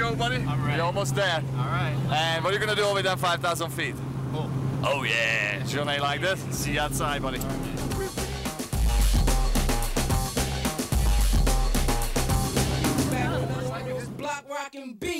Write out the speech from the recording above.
go, buddy? I'm ready. You're almost there. All right. And what are you gonna do with them 5,000 feet? Cool. Oh yeah. Journey like this. See you outside, buddy. Block rockin' beat.